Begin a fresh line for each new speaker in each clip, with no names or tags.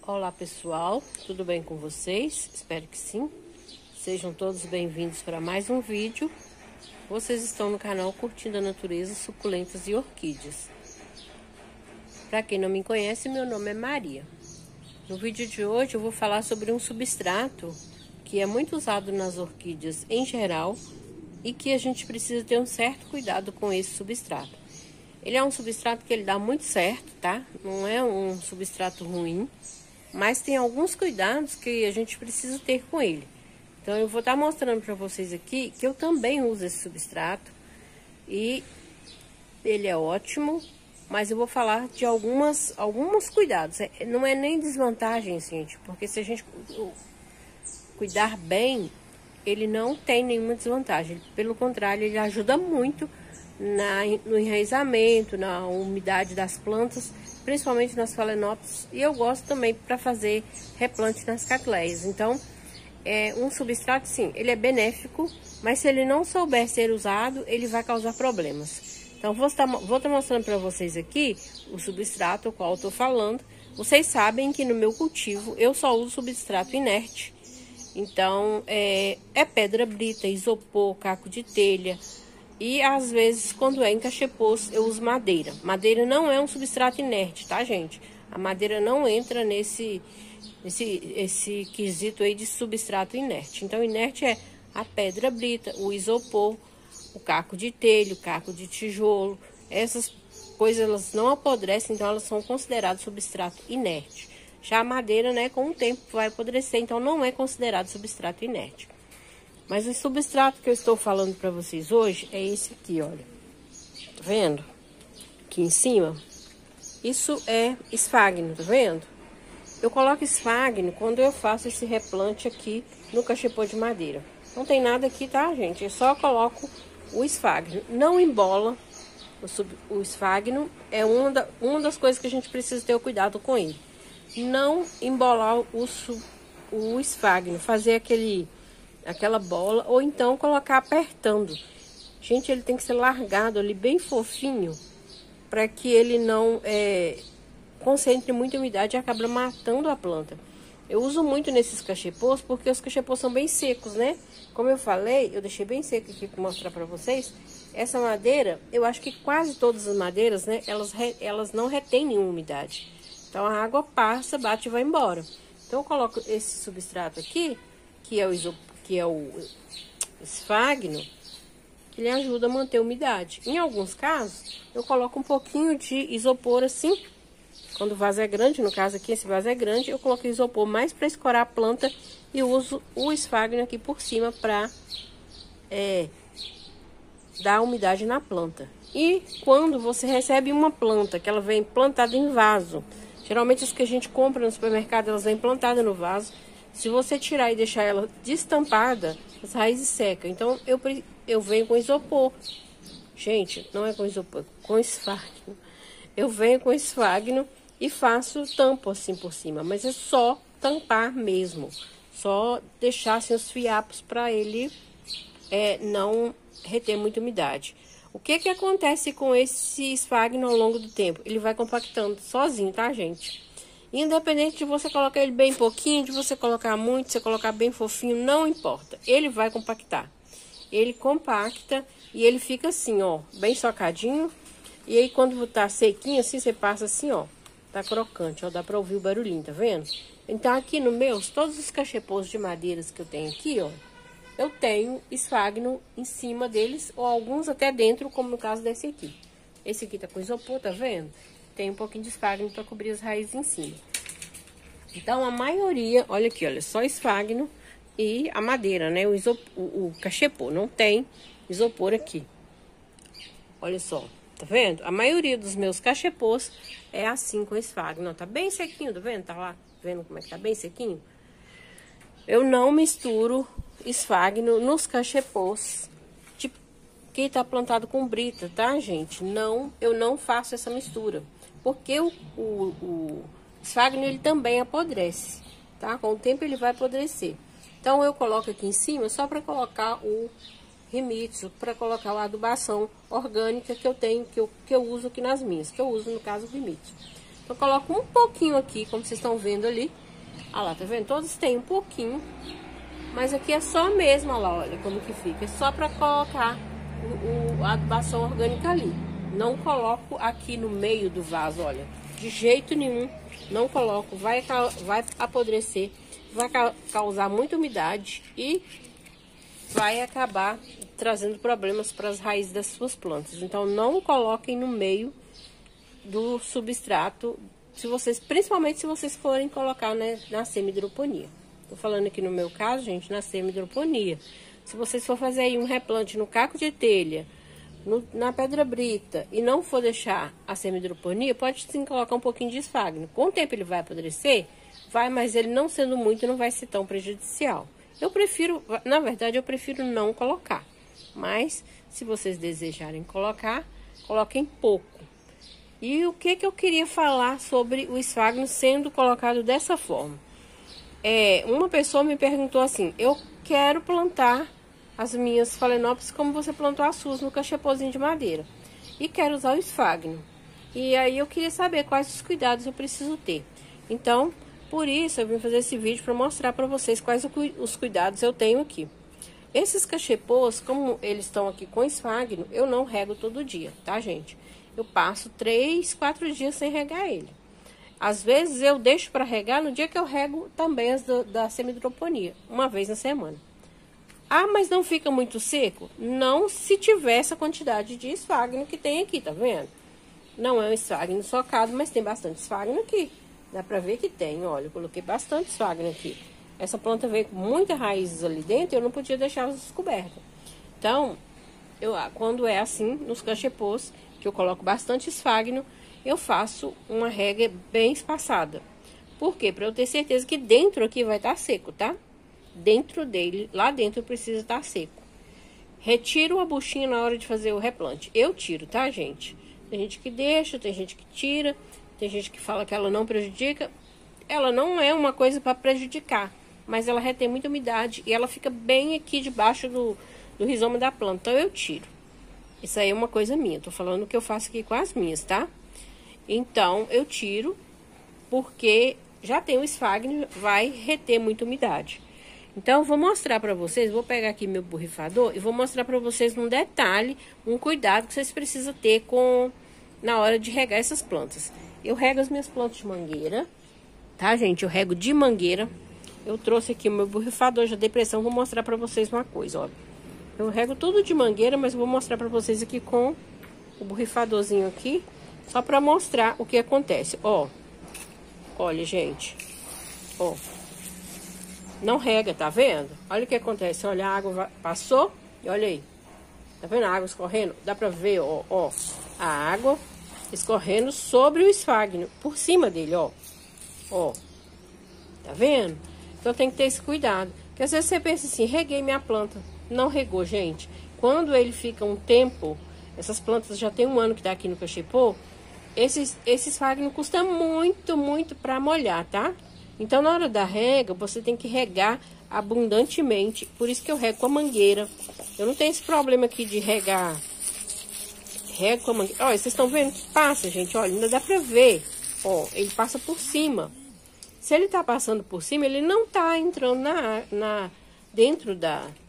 Olá pessoal, tudo bem com vocês? Espero que sim. Sejam todos bem-vindos para mais um vídeo. Vocês estão no canal Curtindo a Natureza, Suculentas e Orquídeas. Para quem não me conhece, meu nome é Maria. No vídeo de hoje eu vou falar sobre um substrato que é muito usado nas orquídeas em geral e que a gente precisa ter um certo cuidado com esse substrato. Ele é um substrato que ele dá muito certo, tá? Não é um substrato ruim, mas tem alguns cuidados que a gente precisa ter com ele. Então eu vou estar mostrando para vocês aqui que eu também uso esse substrato e ele é ótimo, mas eu vou falar de alguns cuidados. Não é nem desvantagem, gente, porque se a gente cuidar bem, ele não tem nenhuma desvantagem. Pelo contrário, ele ajuda muito no enraizamento, na umidade das plantas, principalmente nas phalaenopsis, e eu gosto também para fazer replante nas catleias. Então, é um substrato, sim, ele é benéfico, mas se ele não souber ser usado, ele vai causar problemas. Então, vou estar mostrando para vocês aqui o substrato, o qual eu estou falando. Vocês sabem que no meu cultivo eu só uso substrato inerte. Então, é pedra brita, isopor, caco de telha. E às vezes, quando é em cachepôs, eu uso madeira. Madeira não é um substrato inerte, tá, gente? A madeira não entra nesse quesito aí de substrato inerte. Então, inerte é a pedra brita, o isopor, o caco de telha, o caco de tijolo. Essas coisas, elas não apodrecem, então elas são consideradas substrato inerte. Já a madeira, né, com o tempo vai apodrecer, então não é considerado substrato inerte. Mas o substrato que eu estou falando para vocês hoje é esse aqui, olha. Tá vendo? Aqui em cima. Isso é esfagno, tá vendo? Eu coloco esfagno quando eu faço esse replante aqui no cachepô de madeira. Não tem nada aqui, tá, gente? Eu só coloco o esfagno. Não embola. O esfagno é uma das coisas que a gente precisa ter cuidado com ele. Não embolar o esfagno. Fazer aquela bola, ou então colocar apertando. Gente, ele tem que ser largado ali bem fofinho, para que ele não concentre muita umidade e acabe matando a planta. Eu uso muito nesses cachepôs, porque os cachepôs são bem secos, né? Como eu falei, eu deixei bem seco aqui para mostrar para vocês. Essa madeira, eu acho que quase todas as madeiras, né, elas não retêm nenhuma umidade. Então a água passa, bate e vai embora. Então eu coloco esse substrato aqui, que é o esfagno, que ele ajuda a manter a umidade. Em alguns casos, eu coloco um pouquinho de isopor assim, quando o vaso é grande, no caso aqui esse vaso é grande, eu coloco isopor mais para escorar a planta e uso o esfagno aqui por cima para dar umidade na planta. E quando você recebe uma planta, que ela vem plantada em vaso, geralmente as que a gente compra no supermercado, elas vêm plantadas no vaso. Se você tirar e deixar ela destampada, as raízes secam. Então, eu venho com isopor. Gente, não é com isopor, com esfagno. Eu venho com esfagno e faço tampo assim por cima. Mas é só tampar mesmo. Só deixar assim, os fiapos para ele não reter muita umidade. O que acontece com esse esfagno ao longo do tempo? Ele vai compactando sozinho, tá, gente? Independente de você colocar ele bem pouquinho, de você colocar muito, de você colocar bem fofinho, não importa. Ele vai compactar. Ele compacta e ele fica assim, ó, bem socadinho. E aí quando tá sequinho assim, você passa assim, ó, tá crocante, ó, dá pra ouvir o barulhinho, tá vendo? Então aqui no meus, todos os cachepôs de madeiras que eu tenho aqui, ó, eu tenho esfagno em cima deles, ou alguns até dentro, como no caso desse aqui. Esse aqui tá com isopor, tá vendo? Tem um pouquinho de esfagno para cobrir as raízes em cima. Então, a maioria, olha aqui, olha, só esfagno e a madeira, né? O cachepô, não tem isopor aqui. Olha só, tá vendo? A maioria dos meus cachepôs é assim com esfagno. Tá bem sequinho, tá vendo? Tá lá, vendo como é que tá bem sequinho? Eu não misturo esfagno nos cachepôs que tá plantado com brita, tá, gente? Não, eu não faço essa mistura. Porque o esfagno, ele também apodrece, tá? Com o tempo ele vai apodrecer. Então, eu coloco aqui em cima só para colocar o Rimitsu, para colocar a adubação orgânica que eu tenho, que eu uso aqui nas minhas. Que eu uso, no caso, o Rimitsu. Então, eu coloco um pouquinho aqui, como vocês estão vendo ali. Olha lá, tá vendo? Todos têm um pouquinho. Mas aqui é só mesmo, olha lá, olha como que fica. É só pra colocar a adubação orgânica ali. Não coloco aqui no meio do vaso, olha. De jeito nenhum, não coloco. Vai apodrecer, vai causar muita umidade e vai acabar trazendo problemas para as raízes das suas plantas. Então, não coloquem no meio do substrato, principalmente se vocês forem colocar, né, na semi-hidroponia. Tô falando aqui no meu caso, gente, na semi-hidroponia. Se vocês for fazer aí um replante no caco de telha, na pedra brita, e não for deixar a semi-hidroponia, pode sim colocar um pouquinho de esfagno. Com o tempo ele vai apodrecer, mas ele não sendo muito, não vai ser tão prejudicial. Eu prefiro, na verdade, eu prefiro não colocar. Mas, se vocês desejarem colocar, coloquem pouco. E o que eu queria falar sobre o esfagno sendo colocado dessa forma? Uma pessoa me perguntou assim, eu quero plantar as minhas Phalaenopsis como você plantou as suas no cachepozinho de madeira. E quero usar o esfagno. E aí eu queria saber quais os cuidados eu preciso ter. Então, por isso eu vim fazer esse vídeo para mostrar para vocês quais os cuidados eu tenho aqui. Esses cachepôs, como eles estão aqui com esfagno, eu não rego todo dia, tá, gente? Eu passo 3, 4 dias sem regar ele. Às vezes eu deixo para regar no dia que eu rego também as da semi-hidroponia, uma vez na semana. Ah, mas não fica muito seco? Não, se tiver essa quantidade de esfagno que tem aqui, tá vendo? Não é um esfagno socado, mas tem bastante esfagno aqui. Dá pra ver que tem, olha, eu coloquei bastante esfagno aqui. Essa planta veio com muitas raízes ali dentro, eu não podia deixá-las descobertas. Então, quando é assim, nos cachepôs, que eu coloco bastante esfagno, eu faço uma rega bem espaçada. Por quê? Pra eu ter certeza que dentro aqui vai estar seco, tá? Dentro dele, lá dentro precisa estar seco. Retiro a buchinha na hora de fazer o replante. Eu tiro, tá, gente? Tem gente que deixa, tem gente que tira, tem gente que fala que ela não prejudica. Ela não é uma coisa para prejudicar, mas ela retém muita umidade e ela fica bem aqui debaixo do rizoma da planta. Então eu tiro. Isso aí é uma coisa minha, tô falando o que eu faço aqui com as minhas, tá? Então eu tiro, porque já tem o esfagno, vai reter muita umidade. Então, eu vou mostrar pra vocês, vou pegar aqui meu borrifador e vou mostrar pra vocês um detalhe, um cuidado que vocês precisam ter na hora de regar essas plantas. Eu rego as minhas plantas de mangueira, tá, gente? Eu rego de mangueira. Eu trouxe aqui o meu borrifador, já dei pressão, vou mostrar pra vocês uma coisa, ó. Eu rego tudo de mangueira, mas vou mostrar pra vocês aqui com o borrifadorzinho aqui, só pra mostrar o que acontece, ó. Olha, gente, ó. Não rega, tá vendo? Olha o que acontece, olha, a água passou e olha aí. Tá vendo a água escorrendo? Dá pra ver, ó, a água escorrendo sobre o esfagno, por cima dele, ó. Ó, tá vendo? Então tem que ter esse cuidado. Porque às vezes você pensa assim, reguei minha planta. Não regou, gente. Quando ele fica um tempo, essas plantas já tem 1 ano que tá aqui no cachepô, esse esfagno custa muito, muito pra molhar, tá? Então, na hora da rega, você tem que regar abundantemente. Por isso que eu rego com a mangueira. Eu não tenho esse problema aqui de regar. Rego com a mangueira. Olha, vocês estão vendo que passa, gente? Olha, ainda dá pra ver. Ó, ele passa por cima. Se ele tá passando por cima, ele não tá entrando dentro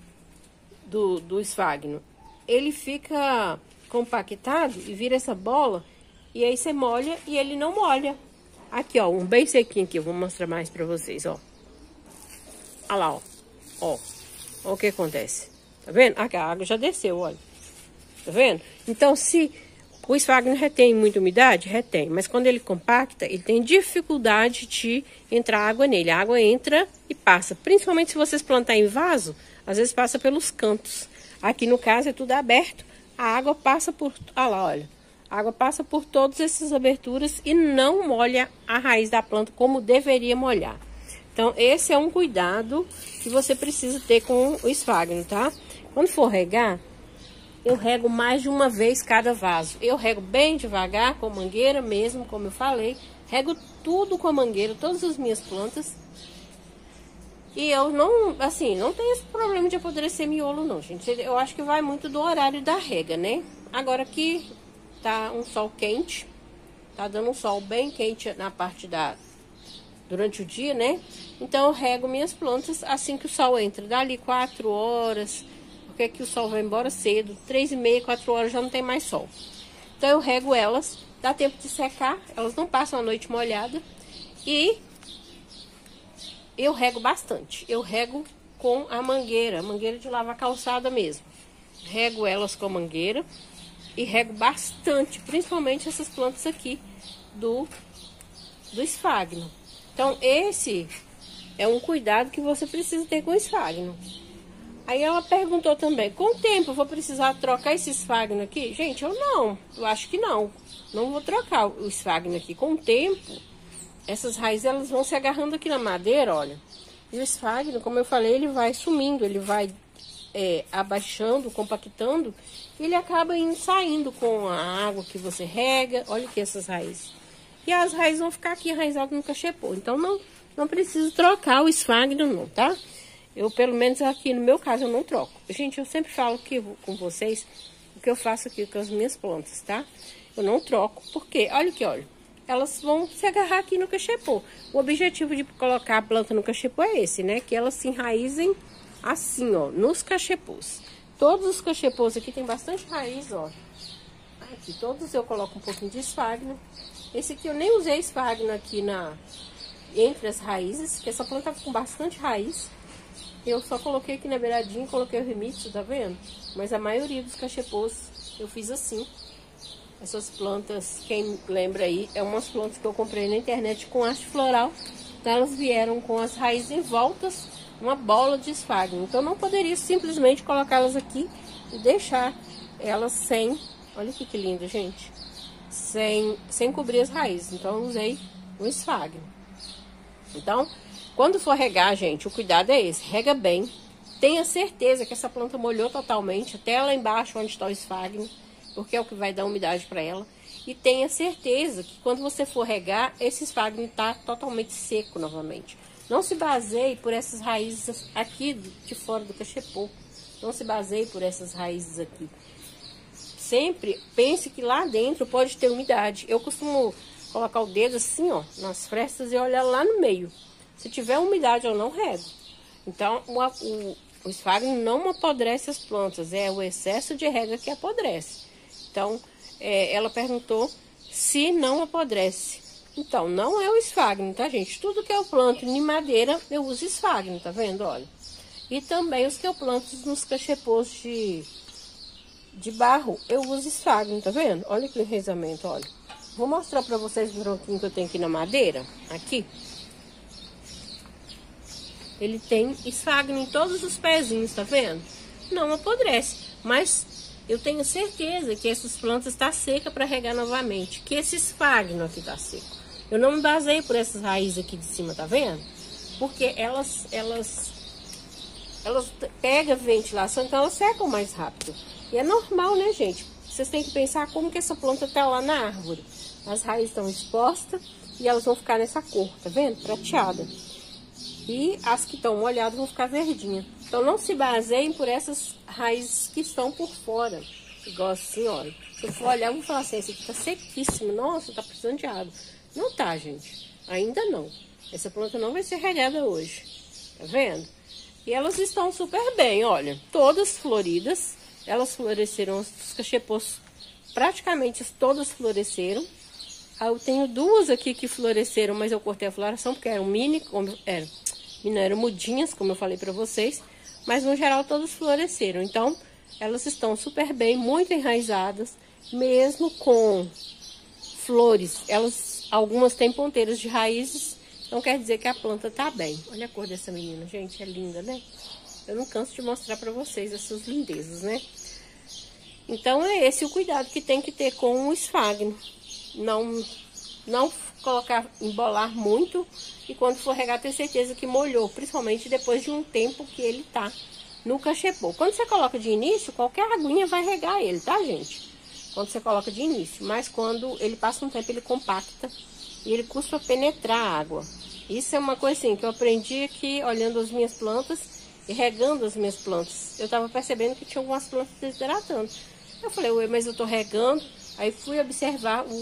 do esfagno. Ele fica compactado e vira essa bola. E aí você molha e ele não molha. Aqui, ó, um bem sequinho aqui, eu vou mostrar mais pra vocês, ó. Olha lá, ó. Ó o que acontece. Tá vendo? Aqui, a água já desceu, olha. Tá vendo? Então, se o esfagno retém muita umidade, retém. Mas quando ele compacta, ele tem dificuldade de entrar água nele. A água entra e passa. Principalmente se vocês plantarem em vaso, às vezes passa pelos cantos. Aqui, no caso, é tudo aberto. A água passa por... Olha lá, olha. A água passa por todas essas aberturas e não molha a raiz da planta como deveria molhar. Então, esse é um cuidado que você precisa ter com o esfagno, tá? Quando for regar, eu rego mais de uma vez cada vaso. Eu rego bem devagar, com mangueira mesmo, como eu falei. Rego tudo com a mangueira, todas as minhas plantas. E eu não tenho esse problema de apodrecer miolo, não, gente. Eu acho que vai muito do horário da rega, né? Agora aqui... tá um sol quente, tá dando um sol bem quente na parte durante o dia, né? Então eu rego minhas plantas assim que o sol entra, dali 4 horas, porque aqui o sol vai embora cedo, 3h30, 4 horas já não tem mais sol. Então eu rego elas, dá tempo de secar, elas não passam a noite molhada e eu rego bastante. Eu rego com a mangueira de lavar calçada mesmo. Rego elas com a mangueira e rego bastante, principalmente essas plantas aqui do esfagno. Então, esse é um cuidado que você precisa ter com o esfagno. Aí ela perguntou também, com o tempo eu vou precisar trocar esse esfagno aqui? Gente, eu acho que não. Não vou trocar o esfagno aqui. Com o tempo, essas raízes elas vão se agarrando aqui na madeira, olha. E o esfagno, como eu falei, ele vai sumindo, ele vai abaixando, compactando, e ele acaba saindo com a água que você rega. Olha aqui essas raízes. E as raízes vão ficar aqui enraizadas no cachepô. Então, não preciso trocar o esfagno, não, tá? Eu, pelo menos aqui no meu caso, eu não troco. Gente, eu sempre falo aqui com vocês o que eu faço aqui com as minhas plantas, tá? Eu não troco, porque, olha aqui, olha. Elas vão se agarrar aqui no cachepô. O objetivo de colocar a planta no cachepô é esse, né? Que elas se enraizem assim, ó, nos cachepôs. Todos os cachepôs aqui tem bastante raiz, ó. Aqui, todos eu coloco um pouquinho de esfagno. Esse aqui eu nem usei esfagno aqui entre as raízes, que essa planta tá com bastante raiz. Eu só coloquei aqui na beiradinha, coloquei o remitsu, tá vendo? Mas a maioria dos cachepôs eu fiz assim. Essas plantas, quem lembra aí, é umas plantas que eu comprei na internet com haste floral. Então elas vieram com as raízes em voltas, uma bola de esfagno. Então eu não poderia simplesmente colocá-las aqui e deixar elas sem... Olha aqui que linda, gente. Sem cobrir as raízes. Então eu usei o esfagno. Então, quando for regar, gente, o cuidado é esse. Rega bem. Tenha certeza que essa planta molhou totalmente, até lá embaixo onde está o esfagno, porque é o que vai dar umidade para ela. E tenha certeza que quando você for regar, esse esfagno está totalmente seco novamente. Não se baseie por essas raízes aqui de fora do cachepô. Não se baseie por essas raízes aqui. Sempre pense que lá dentro pode ter umidade. Eu costumo colocar o dedo assim, ó, nas frestas e olhar lá no meio. Se tiver umidade, eu não rego. Então, o esfagno não apodrece as plantas, é o excesso de rega que apodrece. Então, ela perguntou se não apodrece. Então, não é o esfagno, tá, gente? Tudo que eu planto em madeira, eu uso esfagno, tá vendo? Olha. E também os que eu planto nos cachepôs de barro, eu uso esfagno, tá vendo? Olha que enraizamento, olha. Vou mostrar pra vocês o broquinho que eu tenho aqui na madeira, aqui. Ele tem esfagno em todos os pezinhos, tá vendo? Não apodrece, mas eu tenho certeza que essas plantas estão secas para regar novamente, que esse esfagno aqui tá seco. Eu não me basei por essas raízes aqui de cima, tá vendo? Porque elas pegam ventilação, então elas secam mais rápido. E é normal, né, gente? Vocês têm que pensar como que essa planta tá lá na árvore. As raízes estão expostas e elas vão ficar nessa cor, tá vendo? Prateada. E as que estão molhadas vão ficar verdinhas. Então não se baseiem por essas raízes que estão por fora. Igual assim, olha. Se eu for olhar, eu vou falar assim, esse aqui tá sequíssimo. Nossa, tá precisando de água. Não tá, gente. Ainda não. Essa planta não vai ser regada hoje. Tá vendo? E elas estão super bem, olha. Todas floridas. Elas floresceram, os cachepôs praticamente todas floresceram. Eu tenho duas aqui que floresceram, mas eu cortei a floração porque eram eram mudinhas, como eu falei pra vocês. Mas no geral todas floresceram. Então elas estão super bem, muito enraizadas. Mesmo com flores, algumas têm ponteiras de raízes. Não quer dizer que a planta tá bem. Olha a cor dessa menina, gente, é linda, né? Eu não canso de mostrar pra vocês essas lindezas, né? Então é esse o cuidado que tem que ter com o esfagno. Não colocar, embolar muito e quando for regar ter certeza que molhou, principalmente depois de um tempo que ele tá no cachepô. Quando você coloca de início, qualquer aguinha vai regar ele, tá, gente? Quando você coloca de início, mas quando ele passa um tempo ele compacta e ele custa penetrar a água. Isso é uma coisa assim que eu aprendi aqui olhando as minhas plantas e regando as minhas plantas. Eu tava percebendo que tinha algumas plantas desidratando. Eu falei, ué, mas eu tô regando. Aí fui observar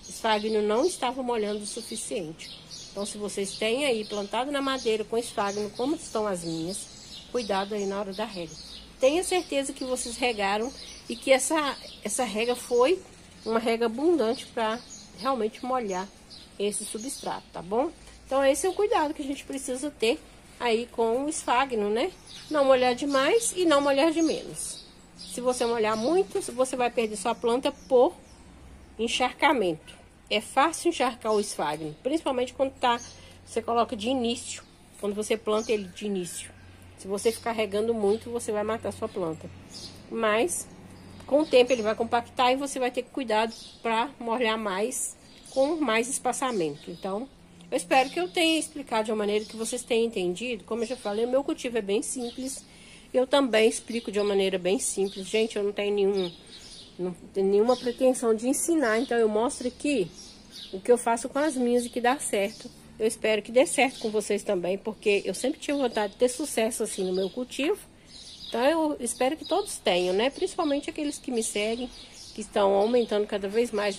esfagno não estava molhando o suficiente. Então, se vocês têm aí plantado na madeira com esfagno, como estão as minhas, cuidado aí na hora da rega. Tenha certeza que vocês regaram e que essa rega foi uma rega abundante para realmente molhar esse substrato, tá bom? Então, esse é o cuidado que a gente precisa ter aí com o esfagno, né? Não molhar demais e não molhar de menos. Se você molhar muito, você vai perder sua planta por encharcamento. É fácil encharcar o esfagno, principalmente quando você coloca de início, quando você planta ele de início. Se você ficar regando muito, você vai matar sua planta. Mas, com o tempo, ele vai compactar e você vai ter cuidado para molhar mais, com mais espaçamento. Então, eu espero que eu tenha explicado de uma maneira que vocês tenham entendido. Como eu já falei, o meu cultivo é bem simples. Eu também explico de uma maneira bem simples. Gente, eu não tenho nenhuma pretensão de ensinar, então eu mostro aqui o que eu faço com as minhas e que dá certo. Eu espero que dê certo com vocês também, porque eu sempre tive vontade de ter sucesso assim no meu cultivo. Então eu espero que todos tenham, né? Principalmente aqueles que me seguem, que estão aumentando cada vez mais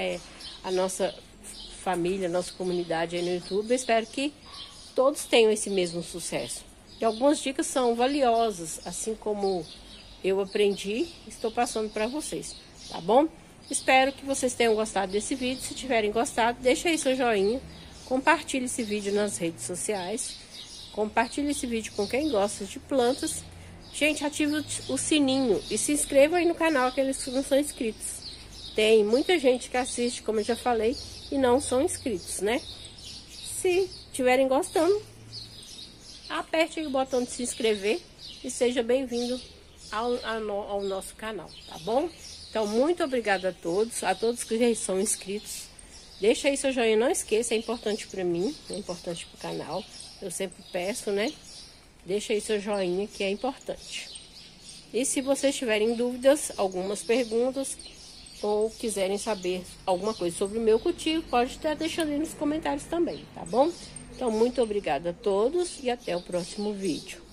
a nossa família, a nossa comunidade aí no YouTube. Eu espero que todos tenham esse mesmo sucesso. E algumas dicas são valiosas, assim como eu aprendi, estou passando para vocês, tá bom? Espero que vocês tenham gostado desse vídeo. Se tiverem gostado, deixa aí seu joinha, compartilhe esse vídeo nas redes sociais, compartilhe esse vídeo com quem gosta de plantas. Gente, ative o sininho e se inscreva aí no canal, aqueles que não são inscritos. Tem muita gente que assiste, como eu já falei, e não são inscritos, né? Se tiverem gostando, aperte aí o botão de se inscrever e seja bem-vindo ao nosso canal, tá bom? Então, muito obrigada a todos que já são inscritos. Deixa aí seu joinha, não esqueça, é importante para mim, é importante para o canal. Eu sempre peço, né? Deixa aí seu joinha, que é importante. E se vocês tiverem dúvidas, algumas perguntas, ou quiserem saber alguma coisa sobre o meu cultivo, pode estar deixando aí nos comentários também, tá bom? Então, muito obrigada a todos e até o próximo vídeo.